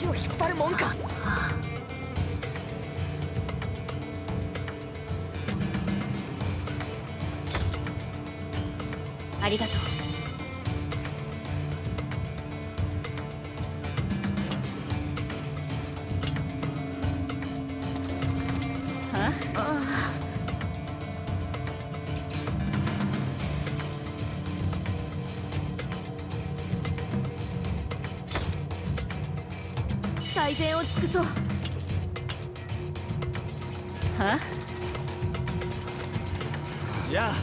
足を引っ張るもんか。ありがとう。最善を尽くそう。は？ じゃあ。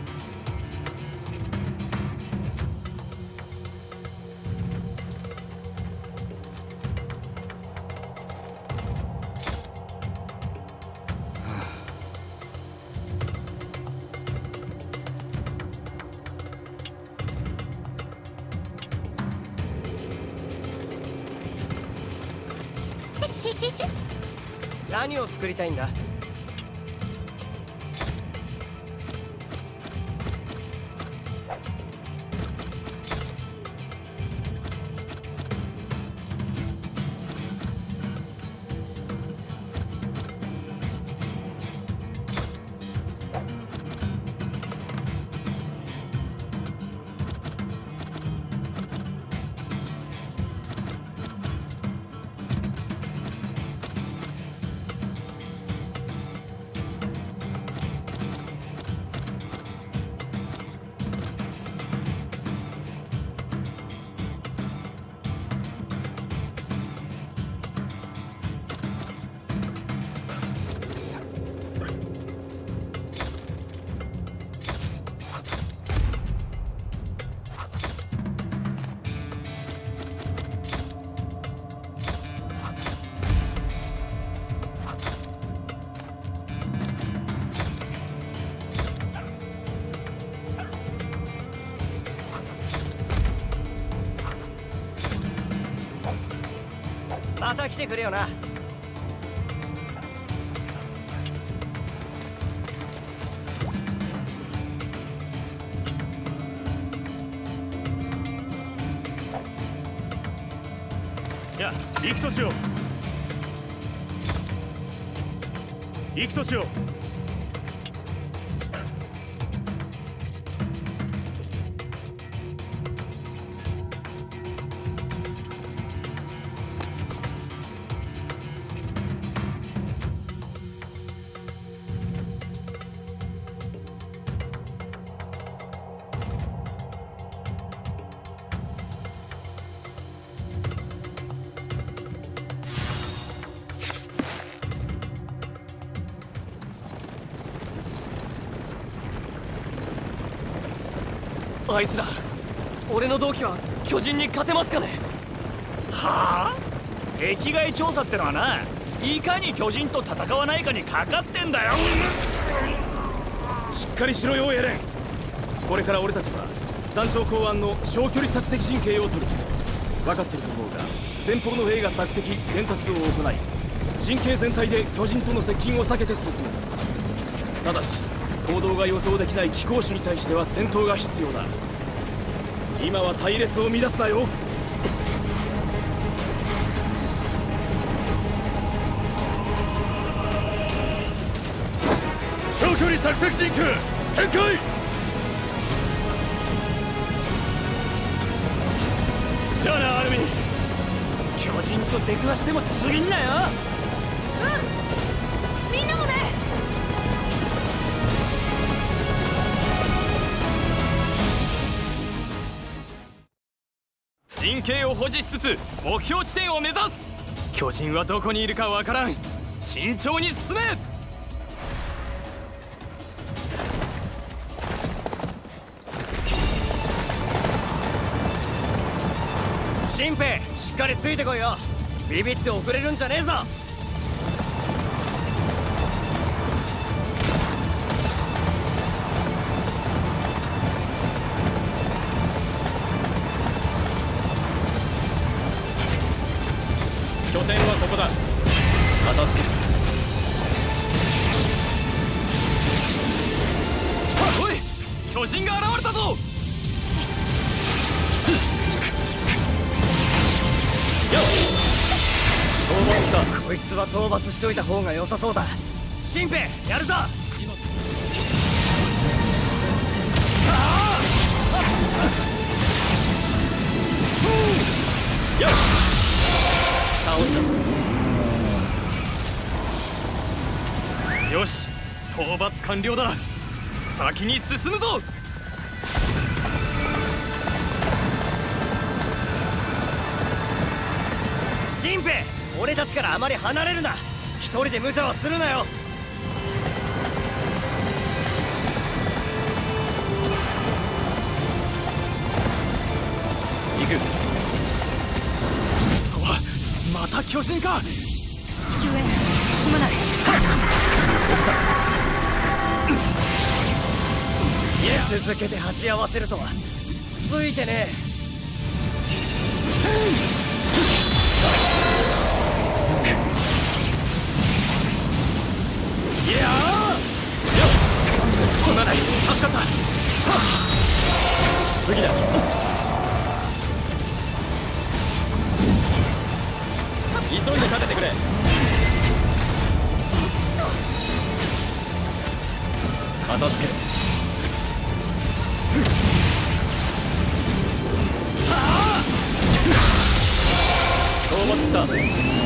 何を作りたいんだ？また来てくれよな。いや、行くとしよう。行くとしよう。 あいつら、俺の同期は巨人に勝てますかね？ はあ？壁外調査ってのはな、いかに巨人と戦わないかにかかってんだよ。しっかりしろよエレン。これから俺たちは団長考案の小距離索敵陣形を取る。分かってると思うが、先方の兵が索敵伝達を行い、陣形全体で巨人との接近を避けて進む。ただし行動が予想できない騎行種に対しては戦闘が必要だ。今は隊列を乱すなよ。長距離索敵陣形展開。じゃあなアルミ、巨人と出くわしてもちぎんなよ。 うん、みんなもね。 陣形を保持しつつ目標地点を目指す。巨人はどこにいるかわからん。慎重に進め。新兵、しっかりついてこいよ。ビビって遅れるんじゃねえぞ。拠点はここだ。片付ける。おい、巨人が現れたぞ。よっ。 した。 こいつは討伐しといた方が良さそうだ。新兵やるぞ。 よし倒した。よし討伐完了だ。先に進むぞ。 新兵、俺たちからあまり離れるな。一人で無茶はするなよ。 行く。そうまた巨人か。 救援すまない。 落ちた。 続けて鉢合わせるとはついてねえ。いやーよっそんなない助かった。次だ。急いで勝ててくれ。片付ける。討伐した。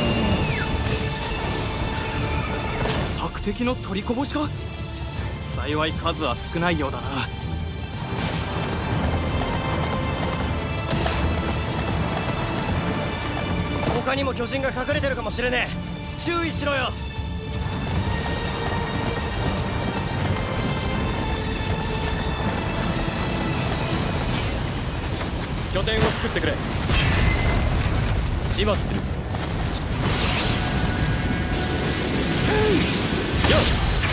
索敵の取りこぼしか。幸い数は少ないようだな。 他にも巨人が隠れてるかもしれねえ。注意しろよ。 拠点を作ってくれ。始末する。よっ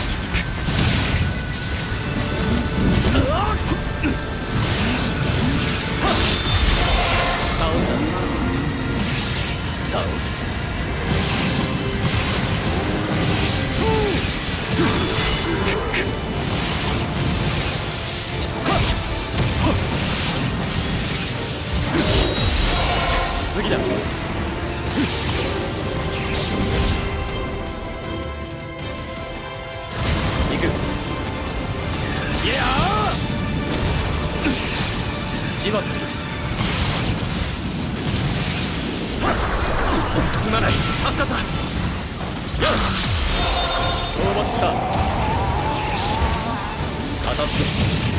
倒す。次だ。行く。いや始末する。進まない。助かった。よし討伐した。片付け。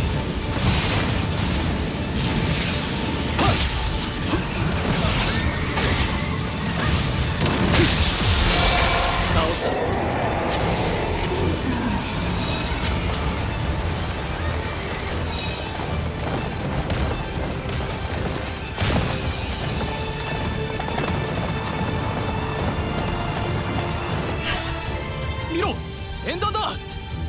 倒した。見ろ演弾だ。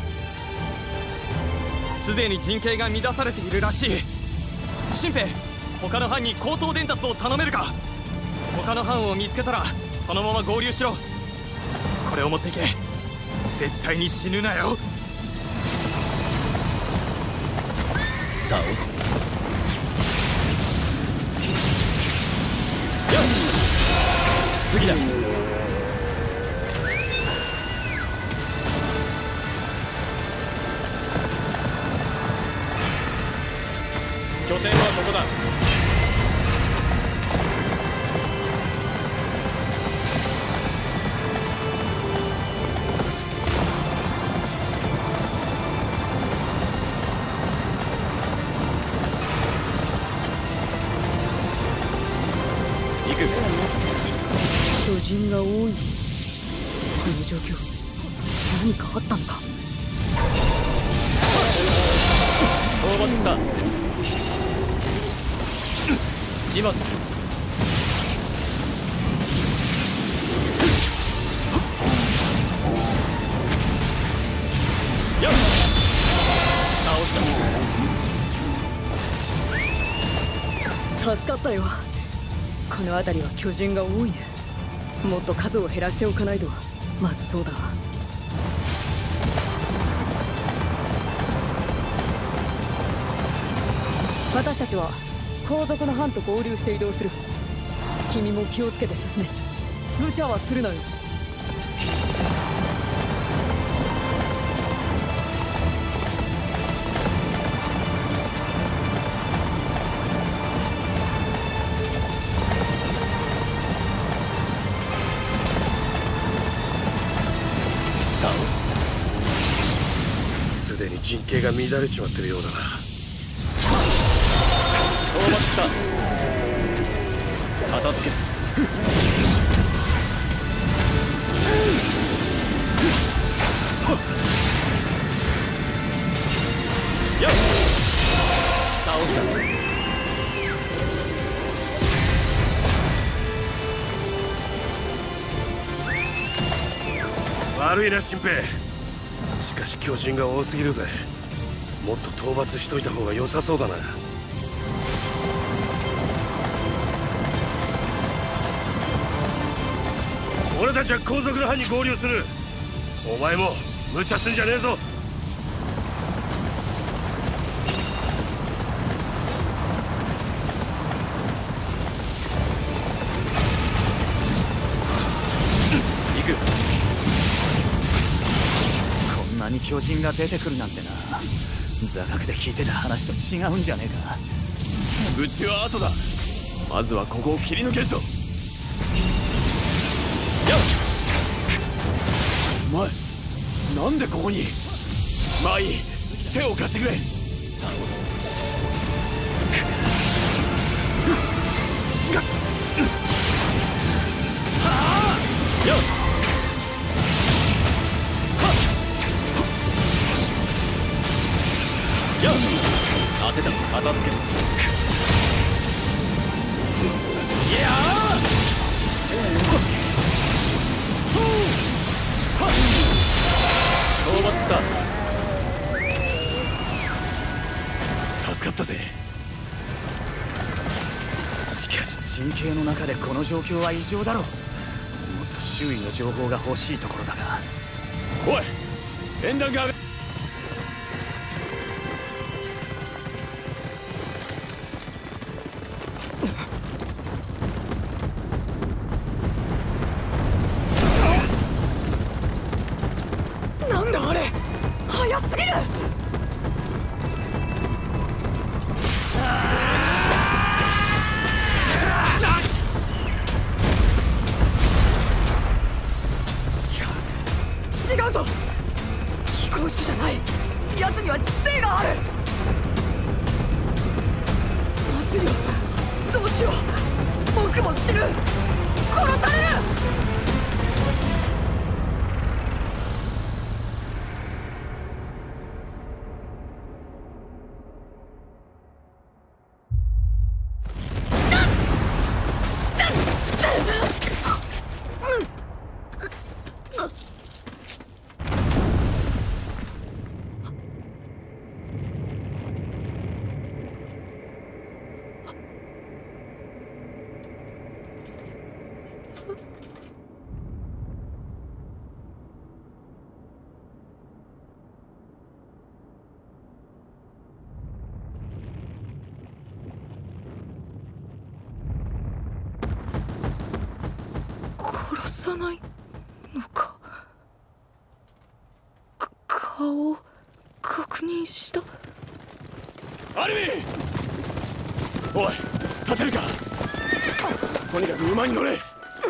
すでに陣形が乱されているらしい。新兵、他の班に口頭伝達を頼めるか。他の班を見つけたらそのまま合流しろ。これを持っていけ。絶対に死ぬなよ。倒す。よし次だ。拠点はここだ。行く。 巨人が多い。この状況何かあったのか。 討伐した。始末する。よし倒した。 助かったよ。この辺りは巨人が多いね。もっと数を減らしておかないとまずそうだ。私たちは後続の班と合流して移動する。君も気をつけて進め。無茶はするなよ。 形が乱れちまってるようだな。 討伐した。片付ける。よし、倒した。 悪いな新平。しかし巨人が多すぎるぜ。もっと討伐しといた方が良さそうだな。俺たちは後続の班に合流する。お前も無茶すんじゃねえぞ。 行く。 こんなに巨人が出てくるなんてな。座学で聞いてた話と違うんじゃねえか。 うちは後だ。まずはここを切り抜けるぞ。お前、なんでここに。まあいい、手を貸してくれ。倒す。よっ、よっ、当てた。片付ける。いや討伐した。助かったぜ。 しかし陣形の中でこの状況は異常だろう。もっと周囲の情報が欲しいところだが。 おい、演弾が上が。 なんだあれ、早すぎる。違うぞ。飛行士じゃない。奴には知性がある。まずいよ。どうしよう。僕も死ぬ。殺される。殺さないのか。顔を確認した。 アルミン、おい、立てるか。とにかく馬に乗れ。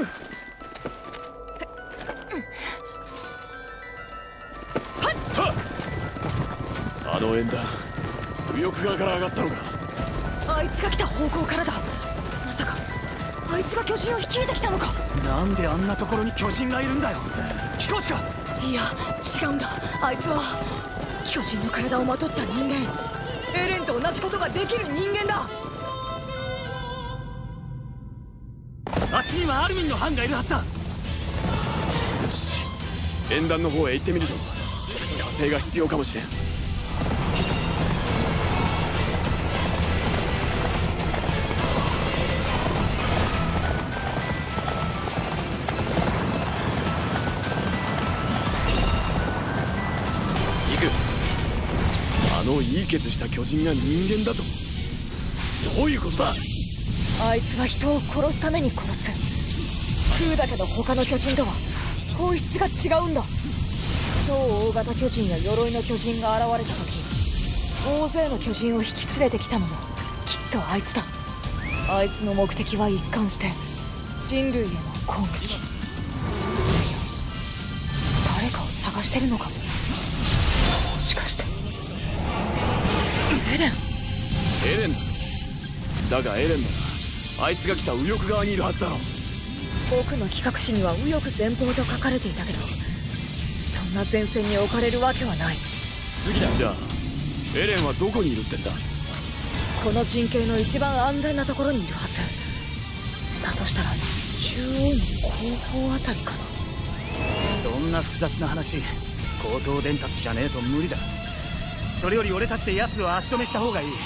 あの演弾、右翼側から上がったのか。 あいつが来た方向からだ。まさかあいつが巨人を率いてきたのか。 なんであんなところに巨人がいるんだよ。飛行士か。 いや違うんだ。あいつは巨人の体をまとった人間。エレンと同じことができる人間だ。 あっちにはアルミンの班がいるはずだ。 よし、演弾の方へ行ってみるぞ。火星が必要かもしれん。あのいいケツした巨人が人間だと。どういうことだ。 あいつは人を殺すために殺す。空だけど他の巨人とは本質が違うんだ。超大型巨人や鎧の巨人が現れた時、大勢の巨人を引き連れてきたのもきっとあいつだ。あいつの目的は一貫して人類への攻撃。誰かを探してるのかも。もしかしてだがエレンならあいつが来た右翼側にいるはずだろ。 僕の企画誌には右翼前方と書かれていたけど、そんな前線に置かれるわけはない。 次だ。じゃあエレンはどこにいるってんだ。 この陣形の一番安全なところにいるはずだとしたら、中央の後方あたりかな。 そんな複雑な話、口頭伝達じゃねえと無理だ。それより俺たちで奴を足止めした方がいい。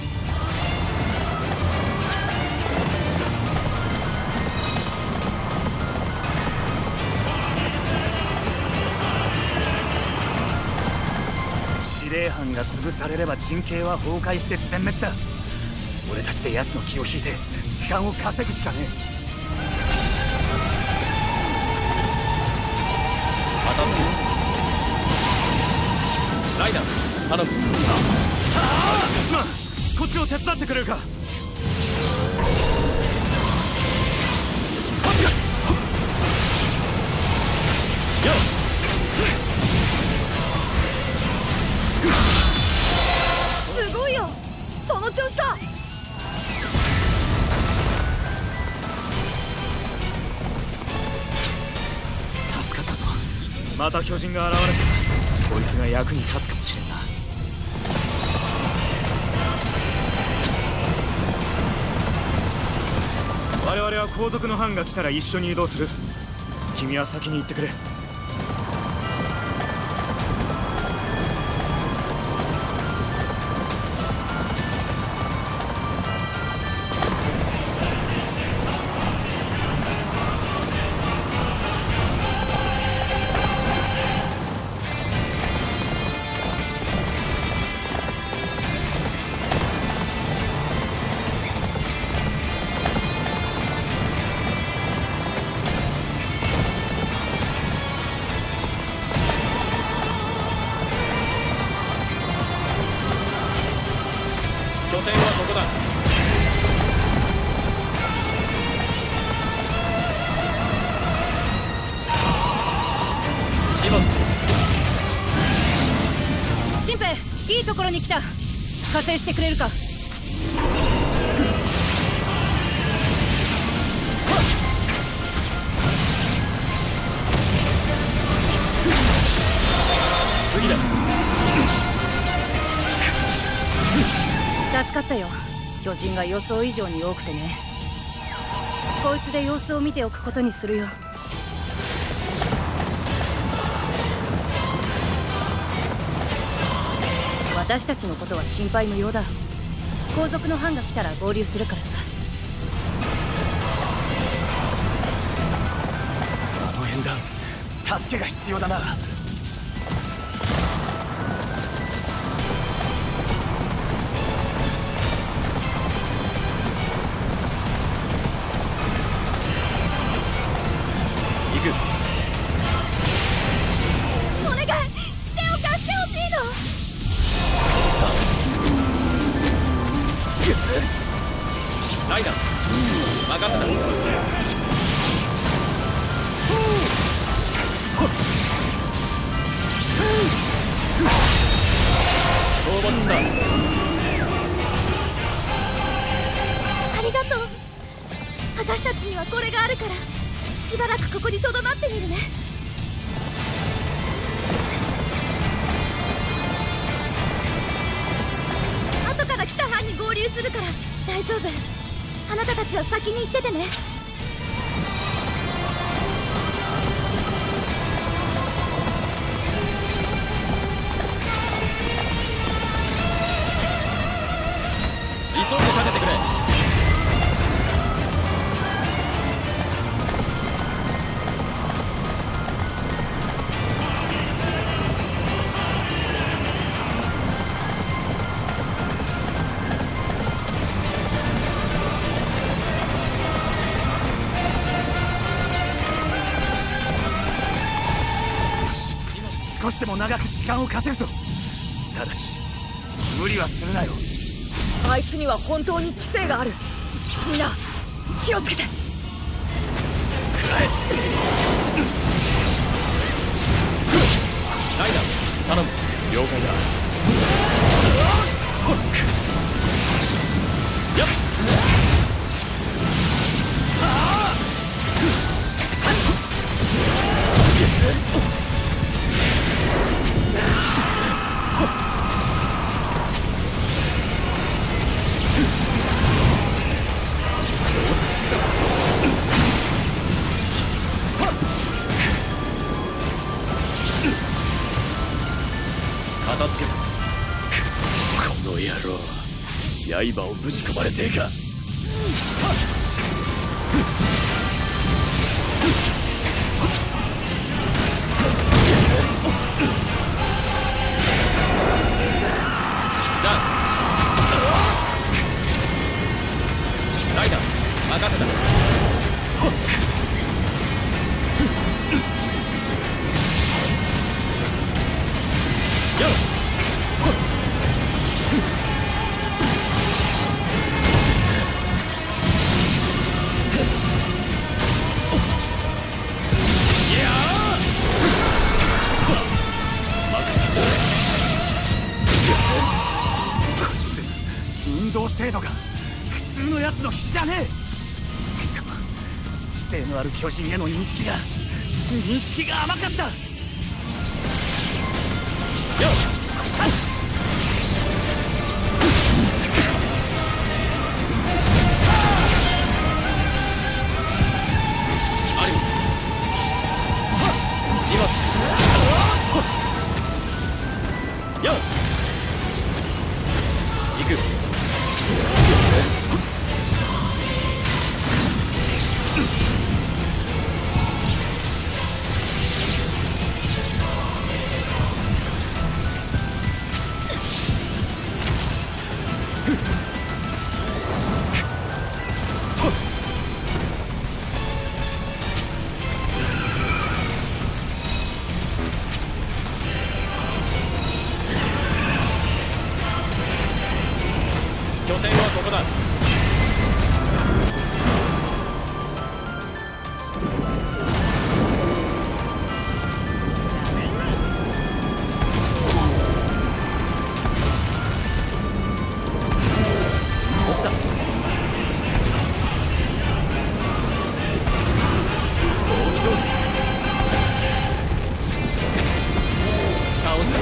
司令班が潰されれば陣形は崩壊して全滅だ。俺たちで奴の気を引いて時間を稼ぐしかねえ。 ライダー頼む。 すまん、こっちを手伝ってくれるか。 すごいよ、その調子だ。 助かったぞ。また巨人が現れた。こいつが役に立つかもしれんな。我々は後続の班が来たら一緒に移動する。君は先に行ってくれ。 拠点はここだ。始末する。 新兵、いいところに来た。加勢してくれるか。 次だ。 助かったよ。巨人が予想以上に多くてね。こいつで様子を見ておくことにするよ。私たちのことは心配無用だ。後続の班が来たら合流するからさ。 あの縁談、助けが必要だな。 行く。 お願い、手を貸してほしいの。 ライダー任せた。討伐した。 ありがとう。私たちにはこれがあるから、しばらくここにとどまってみるね。後から来た班に合流するから大丈夫。あなたたちは先に行っててね。 急いでかけてくれ。 少しでも長く時間を稼ぐぞ。ただし無理はするなよ。 あいつには本当に知性がある。みんな気をつけて。 くらえ。 ライダー頼む。了解だ。やっ野郎、刃をぶち込まれてえか。ライダー任せた。 運動精度が普通のやつの比じゃねえ。くそ、知性のある巨人への認識が甘かった。よっ拠点はここだ。落ちた。もう一押し。倒した。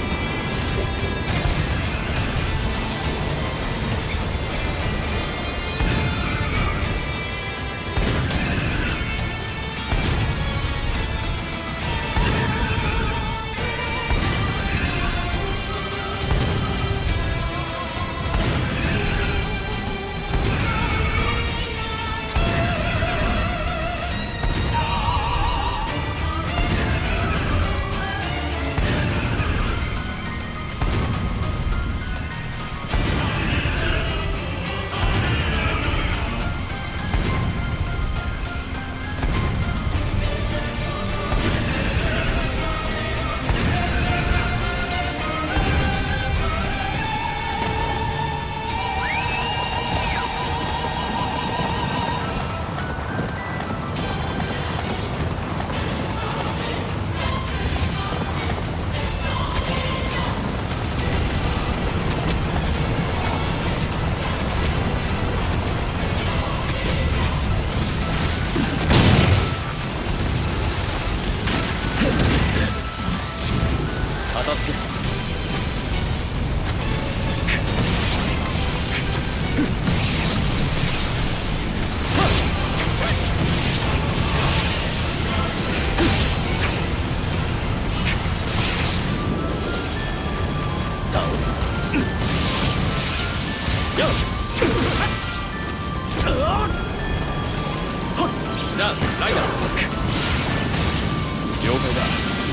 片付ける。倒す。よっ。じゃあライダー。了解だ。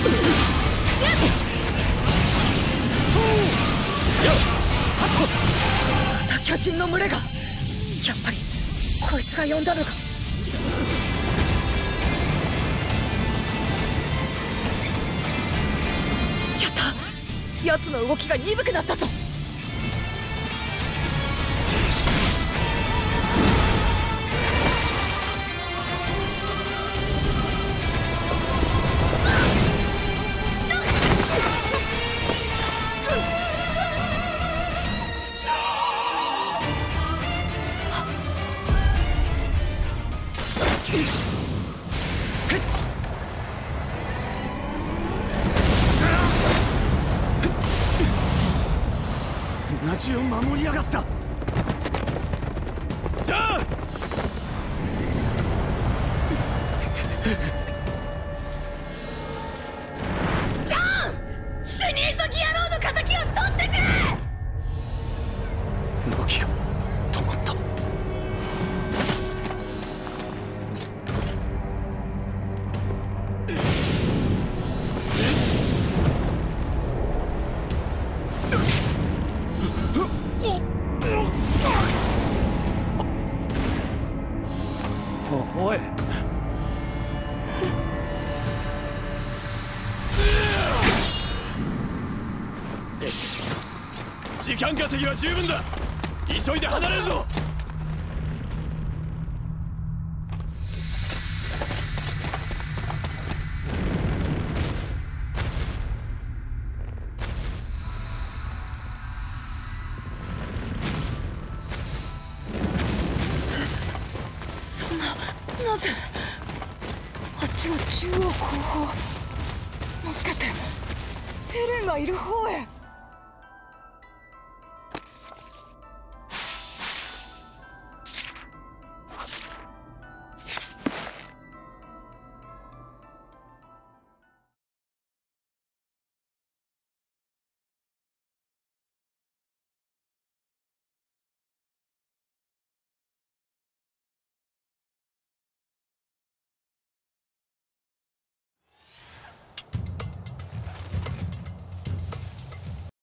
巨人の群れが。やっぱりこいつが呼んだのか。やった、奴の動きが鈍くなったぞ。 同じを守りやがった。 じゃあジャン、死に急ぎ野郎の敵を取ってくれ。 動きが止まった。おい、 時間稼ぎは十分だ。急いで離れるぞ。 そんな、なぜあっちは中央後方、もしかしてヘレンがいる方へ。